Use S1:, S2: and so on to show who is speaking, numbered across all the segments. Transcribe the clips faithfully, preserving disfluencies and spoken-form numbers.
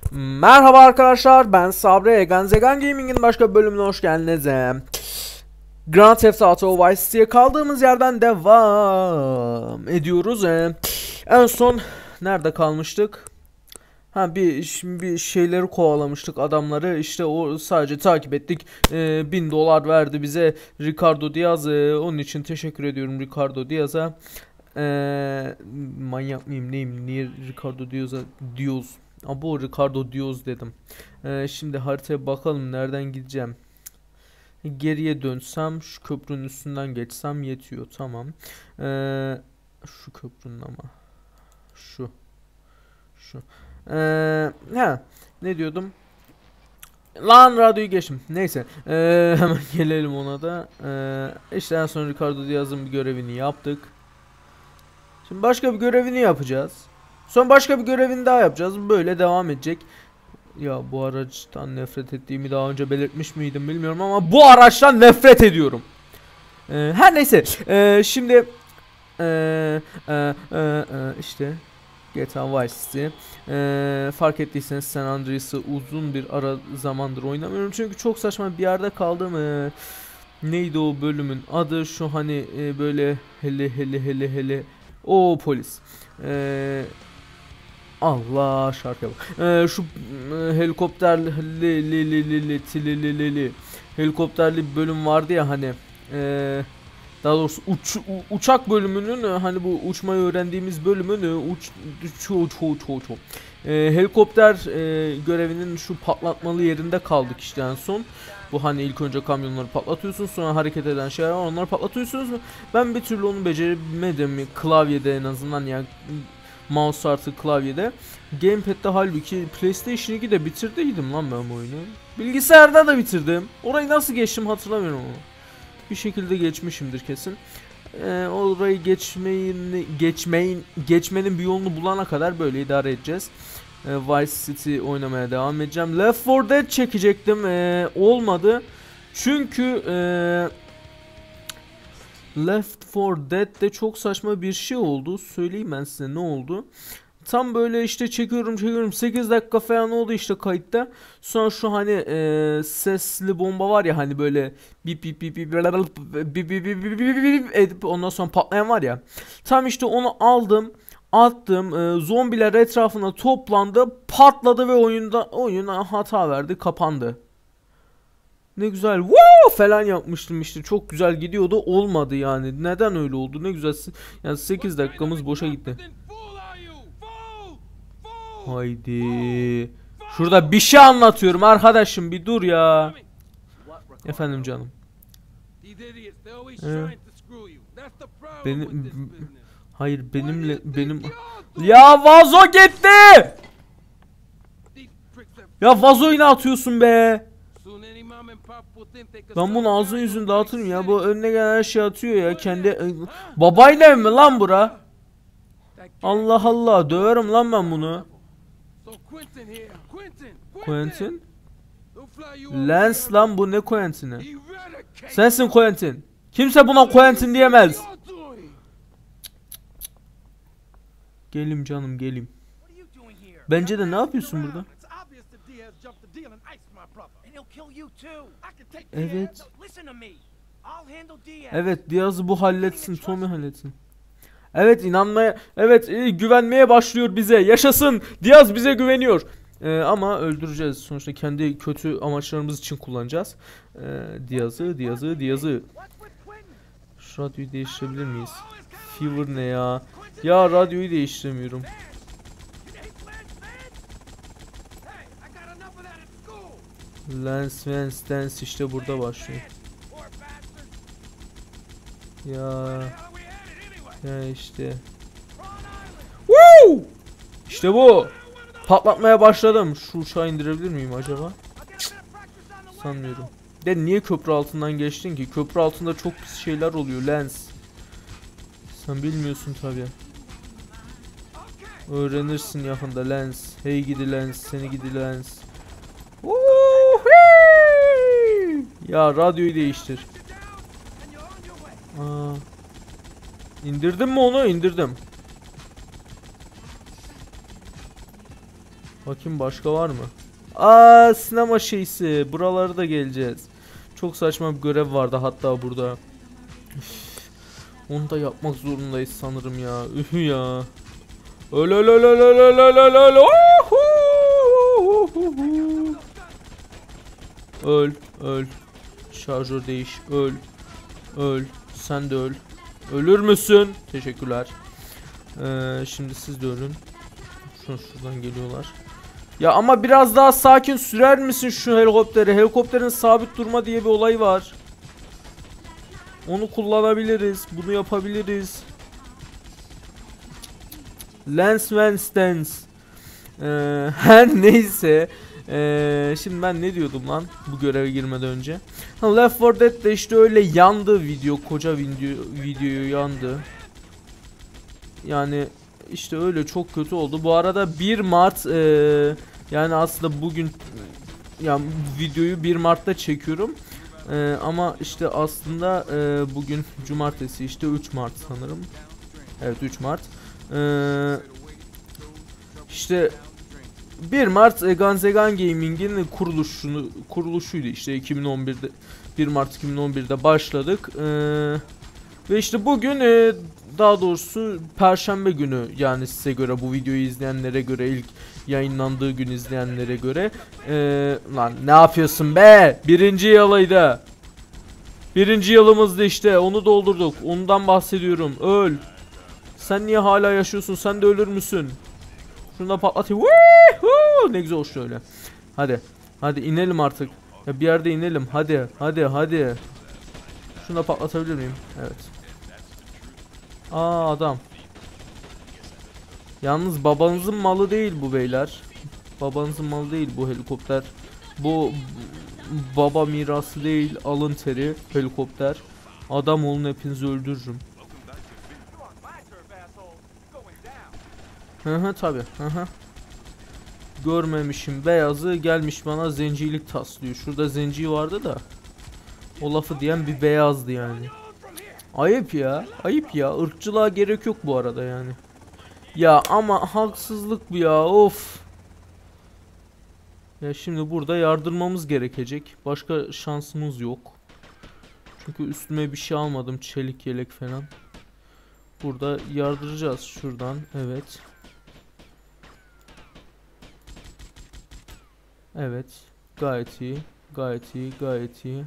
S1: Merhaba arkadaşlar, ben Sabri. Egan Zegan Gaming'in başka bir bölümüne hoş geldiniz. Grand Theft Auto Vice City'ye kaldığımız yerden devam ediyoruz. En son nerede kalmıştık? Ha bir, bir şeyleri kovalamıştık, adamları. İşte o sadece takip ettik. Ee, bin dolar verdi bize Ricardo Diaz. Ee, onun için teşekkür ediyorum Ricardo Diaz'a. Ee, manyak mıyım neyim? Niye Ricardo Diaz'a Diaz? Abo Ricardo Diaz dedim. Ee, şimdi haritaya bakalım, nereden gideceğim. Geriye dönsem, şu köprünün üstünden geçsem yetiyor. Tamam. Ee, şu köprünün ama. Şu. Şu. Ee, ha. Ne diyordum? Lan radyoyu geçtim. Neyse. Ee, hemen gelelim ona da. Ee, işte en son Ricardo Diaz'ın bir görevini yaptık. Şimdi başka bir görevini yapacağız. Sonra başka bir görevini daha yapacağız. Böyle devam edecek. Ya bu araçtan nefret ettiğimi daha önce belirtmiş miydim bilmiyorum ama bu araçtan nefret ediyorum. Ee, her neyse. Ee, şimdi ee, ee, ee, işte G T A Vice City. Ee, fark ettiyseniz San Andreas'ı uzun bir ara zamandır oynamıyorum. Çünkü çok saçma bir yerde kaldım. Ee, neydi o bölümün adı? Şu hani e, böyle hele hele hele hele. O polis. Eee Allah şarkıya bak. Ee, şu e, helikopterli li, li, li, li, li, ti, li, li, li, li. helikopterli bir bölüm vardı ya hani. Ee, daha doğrusu uç, u, uçak bölümünün e, hani bu uçmayı öğrendiğimiz bölümün e, uç ço ço ço ço. Ee, helikopter e, görevinin şu patlatmalı yerinde kaldık işte en son. Bu hani ilk önce kamyonları patlatıyorsunuz, sonra hareket eden şeyler var, onları patlatıyorsunuz. Ben bir türlü onu beceremedim klavyede, en azından yani mouse artı klavyede. Gamepad'de halbuki PlayStation iki'de bitirdiydim lan ben bu oyunu. Bilgisayarda da bitirdim. Orayı nasıl geçtim hatırlamıyorum ama. Bir şekilde geçmişimdir kesin. Ee, orayı geçmeyin, geçmeyin, geçmenin bir yolunu bulana kadar böyle idare edeceğiz. Ee, Vice City oynamaya devam edeceğim. Left four Dead çekecektim. Ee, olmadı. Çünkü ee, Left four Dead'de çok saçma bir şey oldu. Söyleyeyim ben size ne oldu. Tam böyle işte çekiyorum çekiyorum sekiz dakika falan oldu işte kayıtta. Sonra şu hani e, sesli bomba var ya hani böyle bip bip bip bip bip bip bip bip edip ondan sonra patlayan var ya. Tam işte onu aldım, attım, e, zombiler etrafına toplandı, patladı ve oyunda oyuna hata verdi, kapandı. Ne güzel woo falan yapmıştım işte, çok güzel gidiyordu, olmadı yani. Neden öyle oldu? Ne güzel yani, sekiz dakikamız boşa gitti. Haydi. Şurada bir şey anlatıyorum arkadaşım, bir dur ya. Efendim canım. Ee, benim hayır benimle benim ya vazo gitti. Ya vazoyu ne atıyorsun be? Ben bunu ağzını yüzünü dağıtırım ya. Bu önüne gelen her şey atıyor ya. Kendi babayla mi lan bura? Allah Allah, döverim lan ben bunu. Quentin? Lance lan bu, ne Quentin'i? Sensin Quentin. Kimse buna Quentin diyemez. Gelim canım gelim. Bence de ne yapıyorsun burada? Evet. Evet, Diaz'ı bu halletsin, Tommy halletsin. Evet, inanmaya, evet e, güvenmeye başlıyor bize. Yaşasın, Diaz bize güveniyor. Ee, ama öldüreceğiz sonuçta, kendi kötü amaçlarımız için kullanacağız. Ee, Diaz'ı, Diaz'ı, Diaz'ı. Şu radyoyu değiştirebilir miyiz? Fever ne ya? Ya radyoyu değiştiremiyorum. Lance Vance Dance işte burada başlıyor. Ya ya işte. Woo! İşte bu. Patlatmaya başladım. Şu uçağı indirebilir miyim acaba? Cık, sanmıyorum. De niye köprü altından geçtin ki? Köprü altında çok pis şeyler oluyor Lance. Sen bilmiyorsun tabi. Öğrenirsin yakında Lance. Hey gidi Lance, seni gidi Lance. Ya radyoyu değiştir. Aa. İndirdim mi onu? İndirdim. Bakayım başka var mı? Aa, sinema şeysi. Buraları da geleceğiz. Çok saçma bir görev vardı hatta burada. Üf, onu da yapmak zorundayız sanırım ya. Ühü ya. Öl öl öl öl öl öl öl öl öl. Öl öl. Şarjör değiş. Öl. Öl. Sen de öl. Ölür müsün? Teşekkürler. Ee, şimdi siz de ölün. Şuradan, şuradan geliyorlar. Ya ama biraz daha sakin sürer misin şu helikopteri? Helikopterin sabit durma diye bir olay var. Onu kullanabiliriz. Bunu yapabiliriz. Lens Van Stance. Ee, her neyse. Ee, şimdi ben ne diyordum lan bu göreve girmeden önce? Ha, Left four Dead de işte öyle yandı video. Koca video, videoyu yandı. Yani işte öyle çok kötü oldu. Bu arada bir Mart e, yani aslında bugün yani videoyu bir Mart'ta çekiyorum. E, ama işte aslında e, bugün cumartesi, işte üç Mart sanırım. Evet, üç Mart. E, işte bir Mart Eganzegan Gaming'in kuruluşunu kuruluşuydu işte iki bin on birde, bir Mart iki bin on birde başladık. E, ve işte bugün e, daha doğrusu Perşembe günü, yani size göre, bu videoyu izleyenlere göre, ilk yayınlandığı gün izleyenlere göre. Ee, lan ne yapıyorsun be? Birinci yılıydı. Birinci yılımızdı işte, onu doldurduk. Ondan bahsediyorum. Öl. Sen niye hala yaşıyorsun? Sen de ölür müsün? Şunu da patlatayım. Woohoo! Ne güzel oldu öyle. Hadi. Hadi inelim artık. Ya bir yerde inelim. Hadi. Hadi. Hadi. Şunu da patlatabilir miyim? Evet. Aa, adam. Yalnız babanızın malı değil bu beyler. Babanızın malı değil bu helikopter. Bu baba mirası değil, alın teri helikopter. Adam olun, hepinizi öldürürüm. Hı hı, tabi. Hı hı. Görmemişim beyazı, gelmiş bana zencilik taslıyor. Şurada zenci vardı da o lafı diyen bir beyazdı yani. Ayıp ya. Ayıp ya. Irkçılığa gerek yok bu arada yani. Ya ama haksızlık bu ya, of. Ya şimdi burada yardırmamız gerekecek. Başka şansımız yok. Çünkü üstüme bir şey almadım, çelik yelek falan. Burada yardıracağız şuradan, evet. Evet, gayet iyi, gayet iyi, gayet iyi.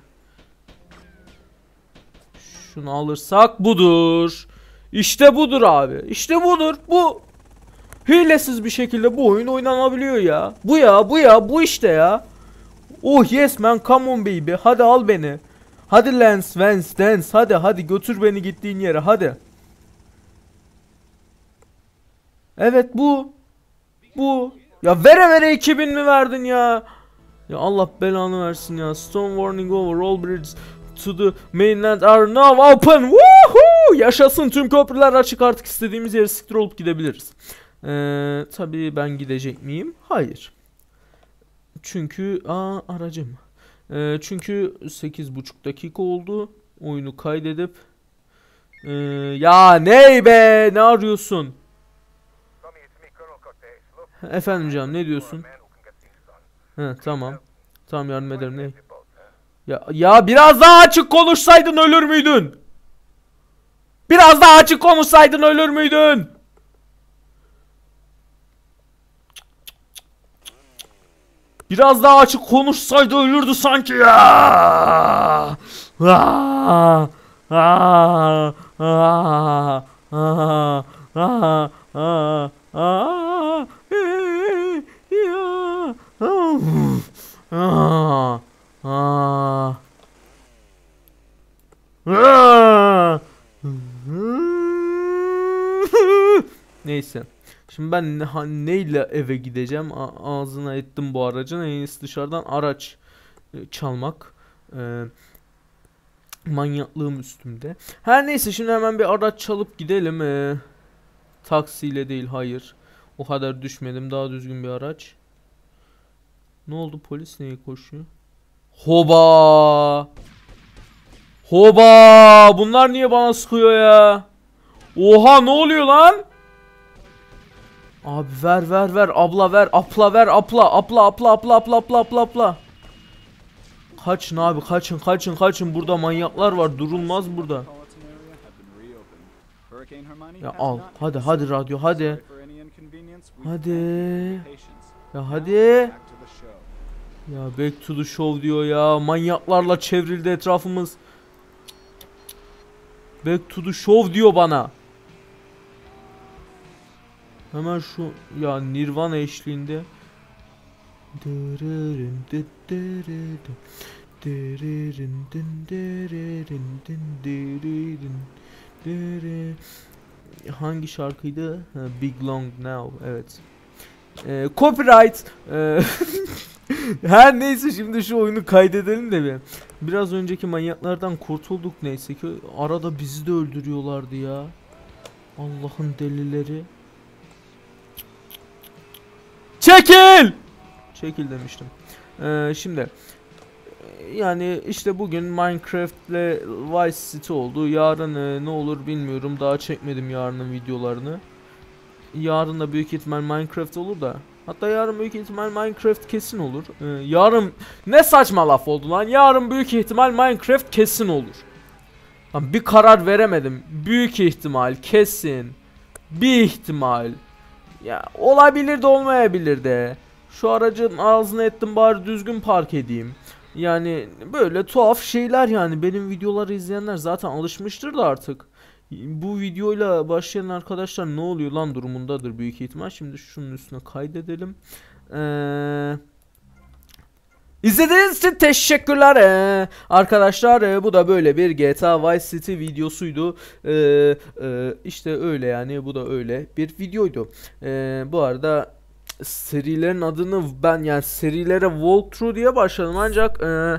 S1: Şunu alırsak budur. İşte budur abi. İşte budur. Bu hilesiz bir şekilde bu oyun oynanabiliyor ya. Bu ya, bu ya, bu işte ya. Oh yes man, come on baby. Hadi al beni. Hadi Lens Van Stance. Hadi hadi götür beni gittiğin yere, hadi. Evet, bu. Bu. Ya vere vere iki bin mi verdin ya? Ya Allah belanı versin ya. Stone warning over all bridges to the mainland are now open. Woohoo! Yaşasın, tüm köprüler açık, artık istediğimiz yere siktir olup gidebiliriz. Ee, tabii ben gidecek miyim? Hayır. Çünkü aa, aracım. Ee, çünkü sekiz buçuk dakika oldu. Oyunu kaydedip ee, ya ney be? Ne arıyorsun? Efendim canım, ne diyorsun? He, tamam. Tamam, yardım ederim, ne? Ya, ya biraz daha açık konuşsaydın ölür müydün? Biraz daha açık konuşsaydın ölür müydün? Biraz daha açık konuşsaydı ölürdü sanki ya. Aa, aa, aa, aa, aa, aa, aa, aa, ya, aa, aa, aa. Neyse. Şimdi ben ne, neyle eve gideceğim? A ağzına ettim bu aracın. En iyisi dışarıdan araç e, çalmak. E, manyaklığım üstümde. Her neyse, şimdi hemen bir araç çalıp gidelim. E, taksiyle değil, hayır. O kadar düşmedim. Daha düzgün bir araç. Ne oldu? Polis neye koşuyor? Hoba! Hoba! Bunlar niye bana sıkıyor ya? Oha, ne oluyor lan? Abi ver ver ver abla ver apla ver apla apla apla apla apla apla apla apla. Kaçın abi kaçın kaçın kaçın, burada manyaklar var, durulmaz burada. Ya al hadi hadi radyo hadi. Hadi. Ya hadi. Ya back to the show diyor ya, manyaklarla çevrildi etrafımız. Back to the show diyor bana. Hemen şu ya Nirvana eşliğinde. Hangi şarkıydı? Ha, Big Long Now, evet. Ee, copyright. Ee, her neyse, şimdi şu oyunu kaydedelim de bir. Biraz önceki manyaklardan kurtulduk neyse ki. Arada bizi de öldürüyorlardı ya. Allah'ın delileri. Çekil! Çekil demiştim. Ee, şimdi yani işte bugün Minecraft ile Vice City oldu. Yarın e, ne olur bilmiyorum. Daha çekmedim yarının videolarını. Yarın da büyük ihtimal Minecraft olur da. Hatta yarın büyük ihtimal Minecraft kesin olur. Ee, yarın ne saçma laf oldu lan. Yarın büyük ihtimal Minecraft kesin olur. Lan bir karar veremedim. Büyük ihtimal, kesin, bir ihtimal. Ya olabilir de olmayabilir de. Şu aracın ağzını ettim, bari düzgün park edeyim. Yani böyle tuhaf şeyler yani. Benim videoları izleyenler zaten alışmıştır da artık. Bu videoyla başlayan arkadaşlar ne oluyor lan durumundadır büyük ihtimal. Şimdi şunun üstüne kaydedelim. Eee... İzlediğiniz için teşekkürler ee. Arkadaşlar ee, bu da böyle bir G T A Vice City videosuydu. Ee, e, işte öyle yani, bu da öyle bir videoydu. Ee, bu arada serilerin adını ben yani serilere walkthrough diye başladım ancak e,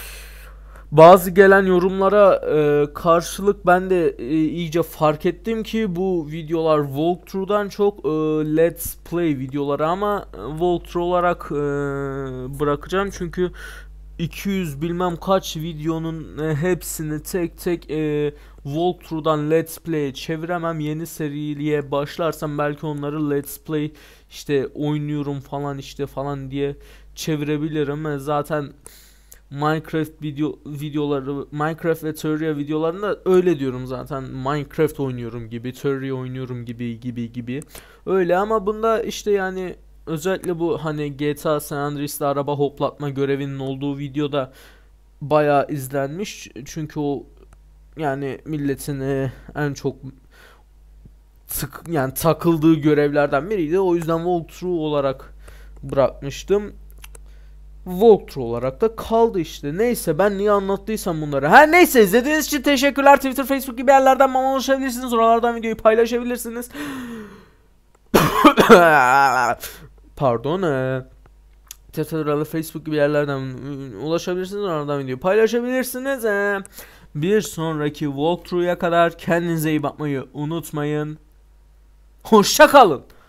S1: bazı gelen yorumlara e, karşılık ben de e, iyice fark ettim ki bu videolar walkthrough'dan çok e, let's play videoları, ama e, walkthrough olarak e, bırakacağım çünkü iki yüz bilmem kaç videonun e, hepsini tek tek e, walkthrough'dan let's play'e çeviremem. Yeni seriye başlarsam belki onları let's play işte oynuyorum falan işte falan diye çevirebilirim. E, zaten Minecraft video videoları, Minecraft ve Terraria videolarında öyle diyorum zaten. Minecraft oynuyorum gibi, Terraria oynuyorum gibi gibi gibi. Öyle, ama bunda işte yani özellikle bu hani G T A San Andreas'ta araba hoplatma görevinin olduğu videoda bayağı izlenmiş. Çünkü o yani milletin e, en çok tık yani takıldığı görevlerden biriydi. O yüzden walkthrough olarak bırakmıştım. Walkthrough olarak da kaldı işte. Neyse, ben niye anlattıysam bunları. Her neyse, izlediğiniz için teşekkürler. Twitter, Facebook gibi yerlerden bana ulaşabilirsiniz. Oralardan videoyu paylaşabilirsiniz. Pardon. E Twitter, Facebook gibi yerlerden ulaşabilirsiniz. Oralardan videoyu paylaşabilirsiniz. E bir sonraki walkthrough'a kadar kendinize iyi bakmayı unutmayın. Hoşça kalın.